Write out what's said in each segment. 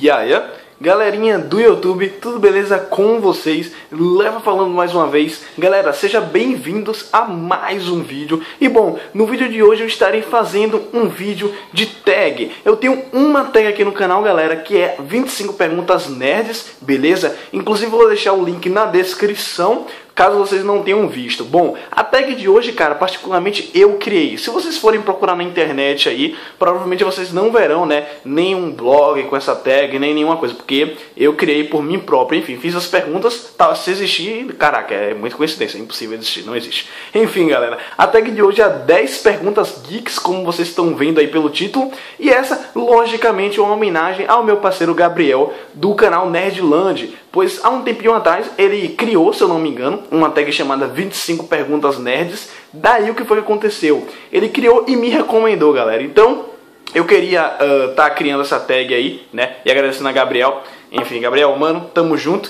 E aí, galerinha do YouTube, tudo beleza com vocês? Leva falando mais uma vez. Galera, sejam bem-vindos a mais um vídeo. E bom, no vídeo de hoje eu estarei fazendo um vídeo de tag. Eu tenho uma tag aqui no canal, galera, que é 25 perguntas nerds, beleza? Inclusive vou deixar o link na descrição, caso vocês não tenham visto. Bom, a tag de hoje, cara, particularmente eu criei. Se vocês forem procurar na internet aí, provavelmente vocês não verão, né, nenhum blog com essa tag, nem nenhuma coisa, porque eu criei por mim próprio. Enfim, fiz as perguntas, tá, se existir, caraca, é muita coincidência, é impossível existir, não existe. Enfim, galera, a tag de hoje é 10 perguntas geeks, como vocês estão vendo aí pelo título, e essa, logicamente, é uma homenagem ao meu parceiro Gabriel, do canal Nerdland, pois há um tempinho atrás ele criou, se eu não me engano, uma tag chamada 25 perguntas nerds. Daí o que foi que aconteceu? Ele criou e me recomendou, galera. Então eu queria tá criando essa tag aí, né? E agradecendo a Gabriel. Enfim, Gabriel, mano, tamo junto.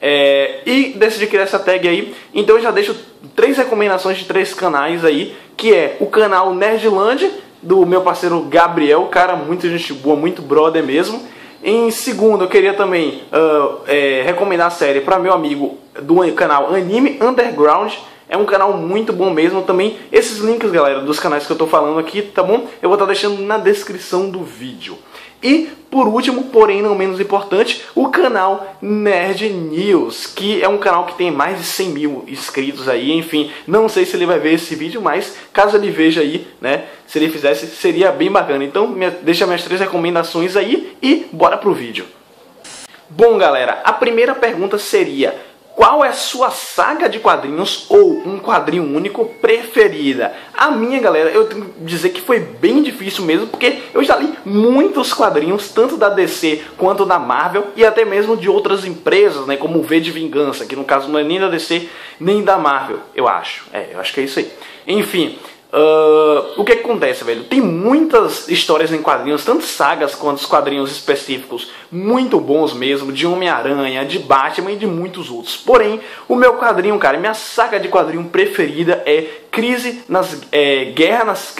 E decidi criar essa tag aí. Então eu já deixo 3 recomendações de 3 canais aí, que é o canal Nerdland, do meu parceiro Gabriel, cara, muito gente boa, muito brother mesmo. Em segundo, eu queria também recomendar a série para meu amigo do canal Anime Underground. É um canal muito bom mesmo também. Esses links, galera, dos canais que eu tô falando aqui, tá bom? Eu vou estar deixando na descrição do vídeo. E, por último, porém não menos importante, o canal Nerd News, que é um canal que tem mais de 100 mil inscritos aí. Enfim, não sei se ele vai ver esse vídeo, mas caso ele veja aí, né, se ele fizesse, seria bem bacana. Então, deixa minhas 3 recomendações aí e bora pro vídeo. Bom, galera, a primeira pergunta seria: qual é a sua saga de quadrinhos ou um quadrinho único preferida? A minha, galera, eu tenho que dizer que foi bem difícil mesmo, porque eu já li muitos quadrinhos, tanto da DC quanto da Marvel, e até mesmo de outras empresas, né, como o V de Vingança, que no caso não é nem da DC nem da Marvel, eu acho. Eu acho que é isso aí. Enfim, o que acontece, velho? Tem muitas histórias em quadrinhos, tanto sagas quanto os quadrinhos específicos, muito bons mesmo, de Homem-Aranha, de Batman e de muitos outros. Porém, o meu quadrinho, cara, minha saga de quadrinho preferida é Crise nas... Guerra nas...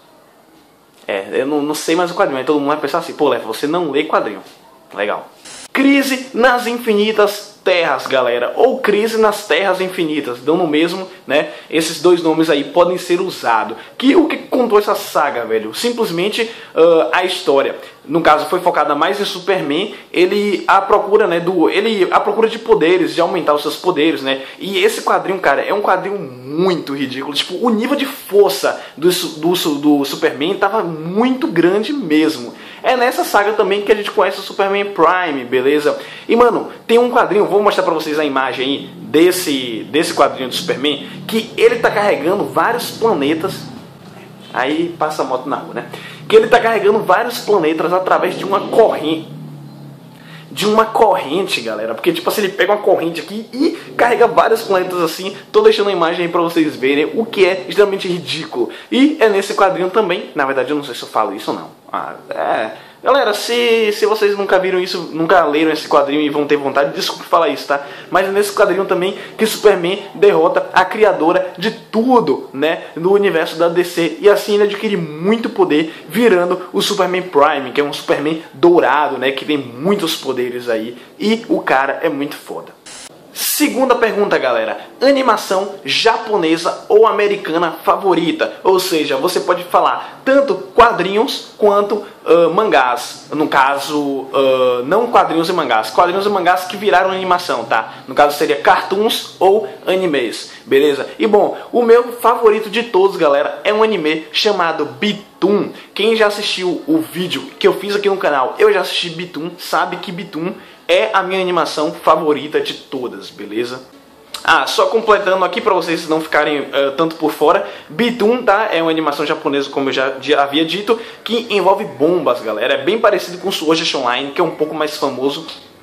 eu não sei mais o quadrinho, aí todo mundo vai pensar assim: pô, Lefa, você não lê quadrinho. Legal. Crise nas Infinitas Terras, galera, ou Crise nas Terras Infinitas, dão no mesmo, né? Esses dois nomes aí podem ser usados. O que contou essa saga, velho? Simplesmente a história, no caso, foi focada mais em Superman. Ele à procura, né, à procura de poderes, de aumentar os seus poderes, né? E esse quadrinho, cara, é um quadrinho muito ridículo. Tipo, o nível de força do Superman tava muito grande mesmo. É nessa saga também que a gente conhece o Superman Prime, beleza? E, mano, tem um quadrinho, vou mostrar pra vocês a imagem aí desse quadrinho do Superman, que ele tá carregando vários planetas. Aí passa a moto na rua, né? Que ele tá carregando vários planetas através de uma corrente. Galera. Porque, tipo assim, ele pega uma corrente aqui e carrega vários planetas assim. Tô deixando a imagem aí pra vocês verem, o que é extremamente ridículo. E é nesse quadrinho também. Na verdade, eu não sei se eu falo isso ou não. Galera, se vocês nunca viram isso, nunca leram esse quadrinho e vão ter vontade, desculpe falar isso, tá? Mas é nesse quadrinho também que Superman derrota a criadora de tudo, né, no universo da DC. E assim ele adquire muito poder, virando o Superman Prime, que é um Superman dourado, né, que tem muitos poderes aí. E o cara é muito foda. Segunda pergunta, galera: animação japonesa ou americana favorita? Ou seja, você pode falar tanto quadrinhos quanto mangás. No caso, não quadrinhos e mangás que viraram animação, tá? No caso seria cartoons ou animes, beleza? E bom, o meu favorito de todos, galera, é um anime chamado Bitoon. Quem já assistiu o vídeo que eu fiz aqui no canal, eu já assisti Bitoon, sabe que Bitoon é a minha animação favorita de todas, beleza? Só completando aqui para vocês não ficarem tanto por fora, Bitoon, tá? É uma animação japonesa, como eu já havia dito, que envolve bombas, galera. É bem parecido com Sword Art Online, que é um pouco mais famoso.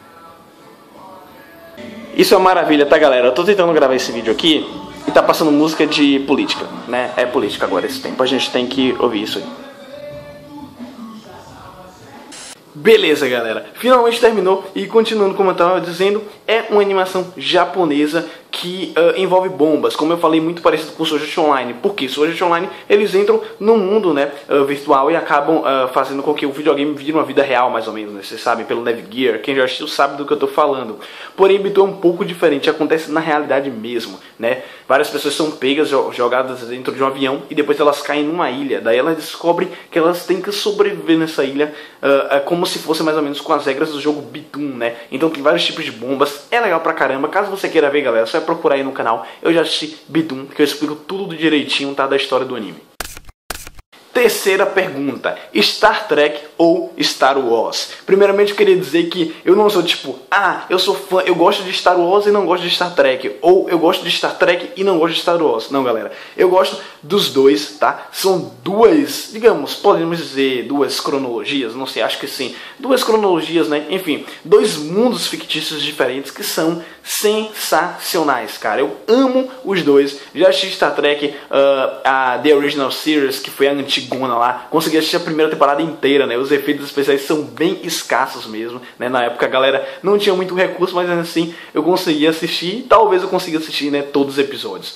Isso é uma maravilha, tá, galera? Eu tô tentando gravar esse vídeo aqui e tá passando música de política, né? É política agora esse tempo, a gente tem que ouvir isso aí. Beleza, galera, finalmente terminou e continuando como eu estava dizendo, é uma animação japonesa que envolve bombas, como eu falei, muito parecido com Sword Art Online. Porque Sword Art Online, eles entram no mundo, né, virtual e acabam fazendo com que o videogame vire uma vida real, mais ou menos, né? Vocês sabem, pelo Navigear, quem já assistiu sabe do que eu tô falando. Porém, Bitu é um pouco diferente, acontece na realidade mesmo, né? Várias pessoas são pegas, jogadas dentro de um avião e depois elas caem numa ilha. Daí elas descobrem que elas têm que sobreviver nessa ilha, como se fosse mais ou menos com as regras do jogo Bitum, né? Então tem vários tipos de bombas, é legal pra caramba. Caso você queira ver, galera, só procurar aí no canal. Eu já assisti Bitum, que eu explico tudo direitinho, tá, da história do anime. Terceira pergunta, Star Trek ou Star Wars? Primeiramente eu queria dizer que eu não sou tipo, eu sou fã, eu gosto de Star Wars e não gosto de Star Trek, ou eu gosto de Star Trek e não gosto de Star Wars. Não, galera, eu gosto dos dois, tá? São duas, digamos, podemos dizer duas cronologias, não sei, acho que sim. Duas cronologias, né? Enfim, dois mundos fictícios diferentes que são sensacionais, cara. Eu amo os dois. Já assisti Star Trek, a The Original Series, que foi a antigona lá. Consegui assistir a primeira temporada inteira, né? Os efeitos especiais são bem escassos mesmo, né? Na época a galera não tinha muito recurso, mas assim eu consegui assistir. Talvez eu consiga assistir, né, todos os episódios.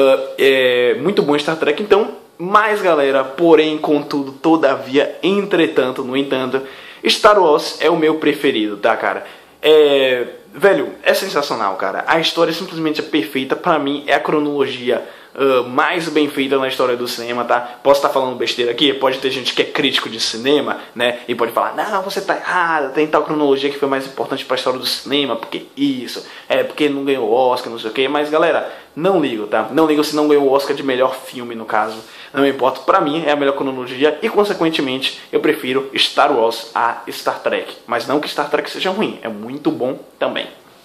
É muito bom Star Trek, então. Mas, galera, porém, contudo, todavia, entretanto, no entanto, Star Wars é o meu preferido, tá, cara? Velho, é sensacional, cara. A história simplesmente é perfeita. Pra mim, é a cronologia mais bem feita na história do cinema, tá? Posso estar falando besteira aqui, pode ter gente que é crítico de cinema, né? E pode falar, não, você tá errado, tem tal cronologia que foi mais importante pra história do cinema, porque isso, porque não ganhou Oscar, não sei o que. Mas, galera, não ligo, tá? Não ligo se não ganhou o Oscar de melhor filme, no caso. Não importa, pra mim é a melhor cronologia e, consequentemente, eu prefiro Star Wars a Star Trek. Mas não que Star Trek seja ruim, é muito bom também.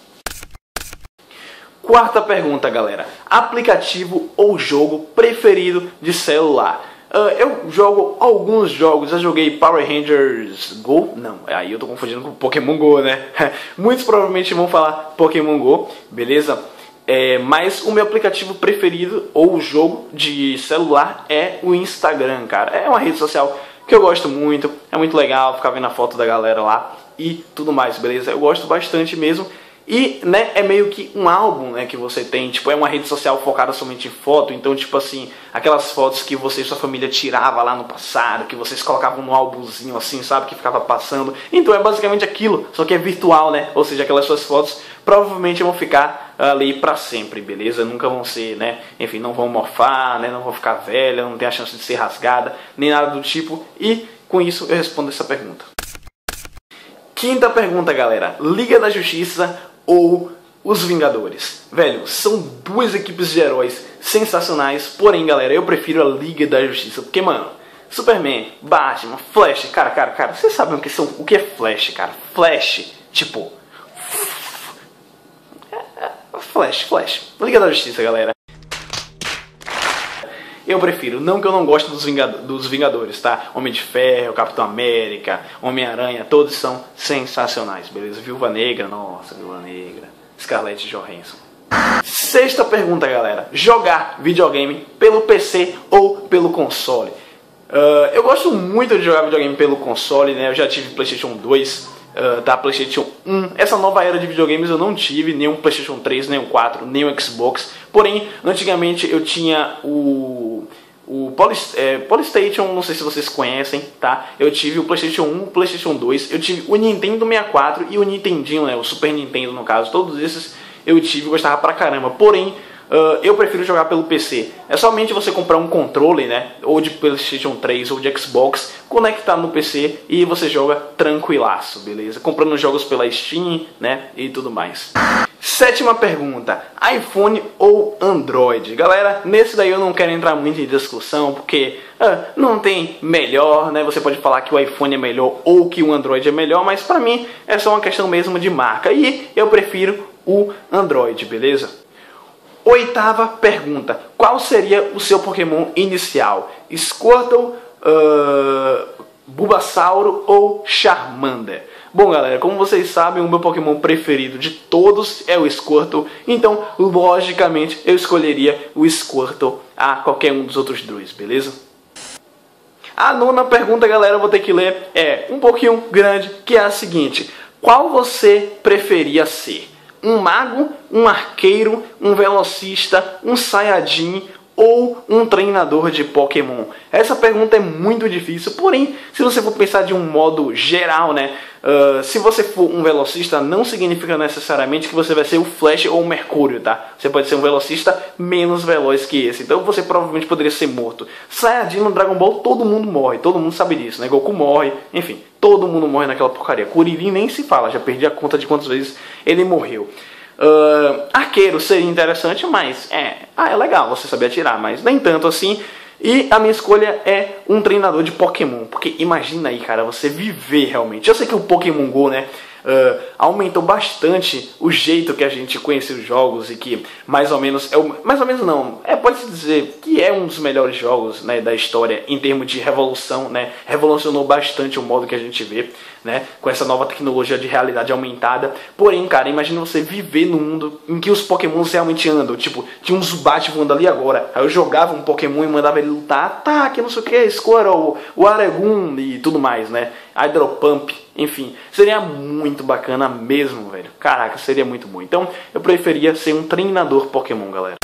Quarta pergunta, galera. Aplicativo ou jogo preferido de celular? Eu jogo alguns jogos, já joguei Power Rangers Go, não, aí eu tô confundindo com Pokémon Go, né? Muitos provavelmente vão falar Pokémon Go, beleza? Mas o meu aplicativo preferido ou jogo de celular é o Instagram, cara. É uma rede social que eu gosto muito, é muito legal ficar vendo a foto da galera lá e tudo mais, beleza? Eu gosto bastante mesmo. E, né, é meio que um álbum, né, que você tem, tipo, é uma rede social focada somente em foto. Então, tipo assim, aquelas fotos que você e sua família tirava lá no passado, que vocês colocavam no álbumzinho assim, sabe, que ficava passando. Então é basicamente aquilo, só que é virtual, né, ou seja, aquelas suas fotos provavelmente vão ficar ali pra sempre, beleza? Nunca vão ser, né, enfim, não vão morfar, né, não vão ficar velha, não tem a chance de ser rasgada, nem nada do tipo. E com isso eu respondo essa pergunta. Quinta pergunta, galera, Liga da Justiça ou Os Vingadores? Velho, são duas equipes de heróis sensacionais, porém, galera, eu prefiro a Liga da Justiça, porque, mano, Superman, Batman, Flash, cara, vocês sabem o que é Flash, cara? Flash, tipo... Flash, Liga da Justiça, galera. Eu prefiro, não que eu não goste dos Vingadores, tá? Homem de Ferro, Capitão América, Homem-Aranha, todos são sensacionais, beleza? Viúva Negra, nossa, Viúva Negra, Scarlett Johansson. Sexta pergunta, galera, jogar videogame pelo PC ou pelo console? Eu gosto muito de jogar videogame pelo console, né? Eu já tive PlayStation 2, PlayStation 1. Essa nova era de videogames eu não tive, nem um PlayStation 3, nem um 4, nem um Xbox. Porém, antigamente eu tinha o Polystation, não sei se vocês conhecem, tá? Eu tive o PlayStation 1, o PlayStation 2, eu tive o Nintendo 64 e o Nintendinho, né? O Super Nintendo no caso. Todos esses eu tive e gostava pra caramba. Porém, eu prefiro jogar pelo PC. É somente você comprar um controle, né, ou de PlayStation 3 ou de Xbox, conectar no PC e você joga tranquilaço, beleza? Comprando jogos pela Steam, né, e tudo mais. Sétima pergunta, iPhone ou Android? Galera, nesse daí eu não quero entrar muito em discussão, porque não tem melhor, né? Você pode falar que o iPhone é melhor ou que o Android é melhor, mas pra mim é só uma questão mesmo de marca. E eu prefiro o Android, beleza? Oitava pergunta, qual seria o seu Pokémon inicial? Squirtle, Bulbasauro ou Charmander? Bom, galera, como vocês sabem, o meu Pokémon preferido de todos é o Squirtle. Então, logicamente, eu escolheria o Squirtle a qualquer um dos outros dois, beleza? A nona pergunta, galera, eu vou ter que ler, é um pouquinho grande, que é a seguinte: qual você preferia ser? Um mago, um arqueiro, um velocista, um saiyajin ou um treinador de Pokémon? Essa pergunta é muito difícil, porém, se você for pensar de um modo geral, né? Se você for um velocista, não significa necessariamente que você vai ser o Flash ou o Mercúrio, tá? Você pode ser um velocista menos veloz que esse, então você provavelmente poderia ser morto. Saiyajin no Dragon Ball, todo mundo morre, todo mundo sabe disso, né? Goku morre, enfim, todo mundo morre naquela porcaria. Kuririn nem se fala, já perdi a conta de quantas vezes ele morreu. Arqueiro seria interessante, mas é legal você saber atirar, mas nem tanto assim. E a minha escolha é um treinador de Pokémon, porque imagina aí, cara, você viver realmente. Eu sei que o Pokémon GO, né, aumentou bastante o jeito que a gente conhece os jogos e que mais ou menos pode-se dizer que é um dos melhores jogos, né, da história em termos de revolução, né, revolucionou bastante o modo que a gente vê, né, com essa nova tecnologia de realidade aumentada. Porém, cara, imagina você viver num mundo em que os Pokémons realmente andam, tipo, tinha um Zubat voando ali agora, aí eu jogava um Pokémon e mandava ele lutar, que não sei o que, Squirtle, o Aregum e tudo mais, né, Hydropump, enfim, seria muito bacana mesmo, velho. Caraca, seria muito bom. Então, eu preferia ser um treinador Pokémon, galera.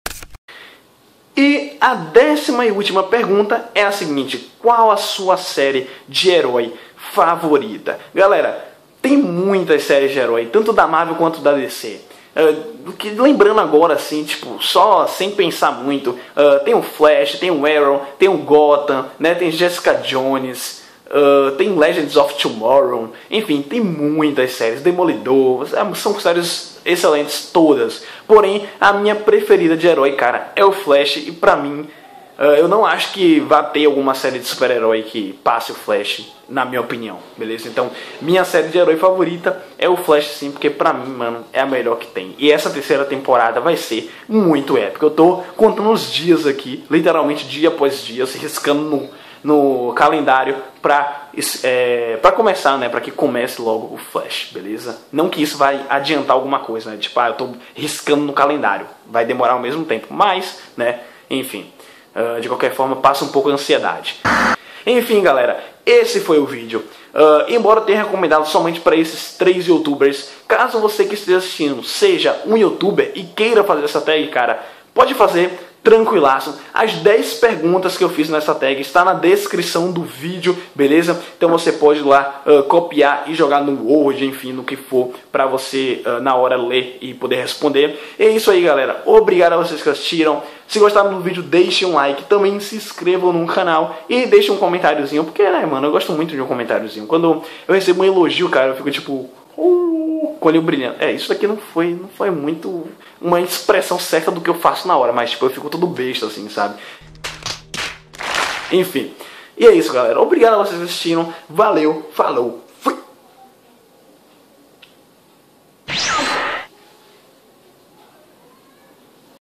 E a 10ª e última pergunta é a seguinte: qual a sua série de herói favorita? Galera, tem muitas séries de herói, tanto da Marvel quanto da DC. Lembrando agora, assim, tipo, só sem pensar muito, tem o Flash, tem o Arrow, tem o Gotham, né, tem Jessica Jones, tem Legends of Tomorrow, enfim, tem muitas séries, Demolidor, são séries excelentes todas. Porém, a minha preferida de herói, cara, é o Flash, e pra mim, eu não acho que vá ter alguma série de super-herói que passe o Flash, na minha opinião, beleza? Então, minha série de herói favorita é o Flash, sim, porque pra mim, mano, é a melhor que tem. E essa 3ª temporada vai ser muito épica. Eu tô contando os dias aqui, literalmente dia após dia, se riscando no calendário pra começar, né, pra que comece logo o Flash, beleza? Não que isso vai adiantar alguma coisa, né, tipo, eu tô riscando no calendário, vai demorar o mesmo tempo, mas, né, enfim, de qualquer forma, passa um pouco de ansiedade. Enfim, galera, esse foi o vídeo. Embora eu tenha recomendado somente para esses 3 youtubers, caso você que esteja assistindo seja um youtuber e queira fazer essa tag, cara, pode fazer tranquilaço. As 10 perguntas que eu fiz nessa tag está na descrição do vídeo, beleza? Então você pode ir lá copiar e jogar no Word, enfim, no que for, para você na hora ler e poder responder. É isso aí, galera. Obrigado a vocês que assistiram. Se gostaram do vídeo, deixe um like, também se inscrevam no canal e deixe um comentáriozinho, porque, né, mano, eu gosto muito de um comentáriozinho. Quando eu recebo um elogio, cara, eu fico tipo, com o olho brilhando. Isso daqui não foi muito uma expressão certa do que eu faço na hora, mas tipo, eu fico todo besta assim, sabe? Enfim, e é isso, galera. Obrigado a vocês que assistiram. Valeu, falou!